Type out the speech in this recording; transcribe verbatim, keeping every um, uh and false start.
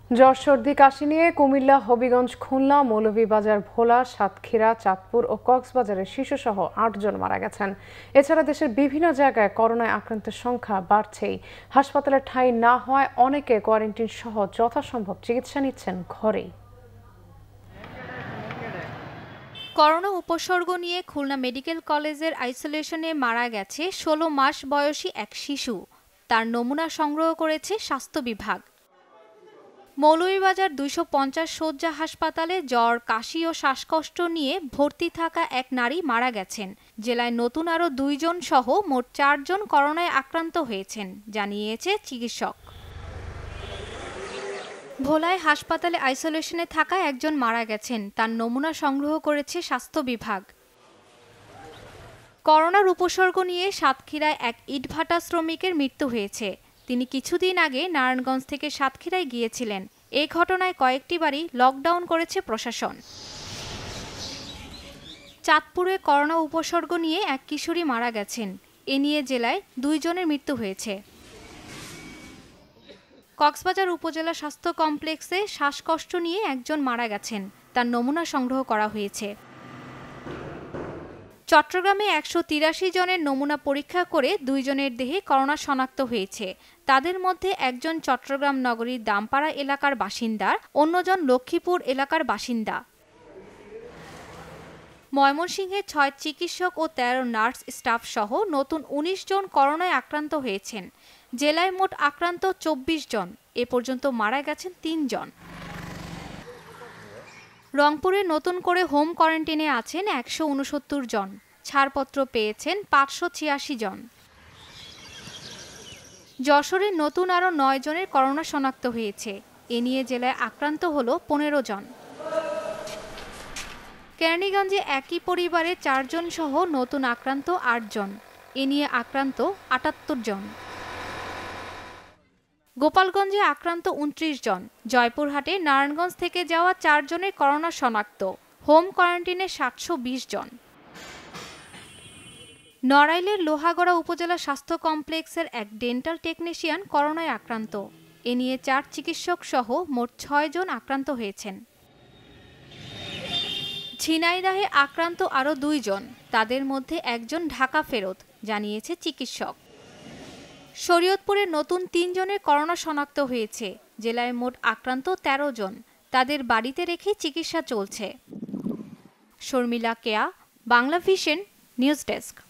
জ্বর সর্দি কাশি নিয়ে কুমিল্লা হবিগঞ্জ খুলনা মৌলভীবাজার ভোলা সাতক্ষীরা চাঁদপুর ও কক্সবাজারের শিশুসহ আটজন মারা গেছেন। এছাড়া দেশের বিভিন্ন জায়গায় করোনায় আক্রান্তের সংখ্যা বাড়ছেই। হাসপাতালে ঠাঁই না হওয়ায় অনেকে কোয়ারেন্টিন সহ যথাসম্ভব চিকিৎসা নিচ্ছেন ঘরেই। করোনা উপসর্গ নিয়ে খুলনা মেডিকেল কলেজের আইসোলেশনে মারা গেছে ষোলো মাস বয়সী এক শিশু। তার নমুনা সংগ্রহ করেছে স্বাস্থ্য বিভাগ। মৌলভীবাজার দুইশো পঞ্চাশ শয্যা হাসপাতালে জ্বর কাশি ও শ্বাসকষ্ট নিয়ে ভর্তি থাকা এক নারী মারা গেছেন। জেলায় নতুন আরও দুইজন সহ মোট চারজন করোনায় আক্রান্ত হয়েছেন, জানিয়েছে চিকিৎসক। ভোলায় হাসপাতালে আইসোলেশনে থাকা একজন মারা গেছেন, তার নমুনা সংগ্রহ করেছে স্বাস্থ্য বিভাগ। করোনার উপসর্গ নিয়ে সাতক্ষীরায় এক ইটভাটা শ্রমিকের মৃত্যু হয়েছে। তিনি কিছুদিন আগে নারায়ণগঞ্জ থেকে সাতক্ষীরায় গিয়েছিলেন। এই ঘটনায় কয়েকটি বাড়ি লকডাউন করেছে প্রশাসন। চাঁদপুরে করোনা উপসর্গ নিয়ে এক কিশোরী মারা গেছেন। এ নিয়ে জেলায় দুইজনের মৃত্যু হয়েছে। কক্সবাজার উপজেলা স্বাস্থ্য কমপ্লেক্সে শ্বাসকষ্ট নিয়ে একজন মারা গেছেন, তার নমুনা সংগ্রহ করা হয়েছে। চট্টগ্রামে একশো তিরাশি জনের নমুনা পরীক্ষা করে দুইজনের দেহে করোনা শনাক্ত হয়েছে। তাদের মধ্যে একজন চট্টগ্রাম নগরীর দামপাড়া এলাকার বাসিন্দা, অন্যজন লক্ষ্মীপুর এলাকার বাসিন্দা। ময়মনসিংহে ছয় চিকিৎসক ও তেরো নার্স স্টাফ সহ নতুন উনিশ জন করোনায় আক্রান্ত হয়েছেন। জেলায় মোট আক্রান্ত চব্বিশ জন। এ পর্যন্ত মারা গেছেন তিনজন। রংপুরে নতুন করে হোম কোয়ারেন্টিনে আছেন একশো উনসত্তর জন। ছাড়পত্র পেয়েছেন পাঁচশো ছিয়াশি জন। যশোরে নতুন আরও নয় জনের করোনা শনাক্ত হয়েছে। এ নিয়ে জেলায় আক্রান্ত হল পনেরো জন। কেরানীগঞ্জে একই পরিবারে চারজন সহ নতুন আক্রান্ত আট জন। এ নিয়ে আক্রান্ত আটাত্তর জন। গোপালগঞ্জে আক্রান্ত উনত্রিশ জন। জয়পুরহাটে নারায়ণগঞ্জ থেকে যাওয়া চারজনের করোনা শনাক্ত। হোম কোয়ারেন্টিনে সাতশো বিশ জন। নড়াইলের লোহাগড়া উপজেলা স্বাস্থ্য কমপ্লেক্সের এক ডেন্টাল টেকনিশিয়ান করোনায় আক্রান্ত। এ নিয়ে চার চিকিৎসক সহ মোট ছয় জন আক্রান্ত হয়েছেন। ঝিনাইদহে আক্রান্ত আরও দুইজন, তাদের মধ্যে একজন ঢাকা ফেরত, জানিয়েছে চিকিৎসক। শরীয়তপুরে নতুন তিনজনের করোনা শনাক্ত হয়েছে। জেলায় মোট আক্রান্ত তেরো জন, তাদের বাড়িতে রেখে চিকিৎসা চলছে। Sharmila Keya, Bangla vision news desk.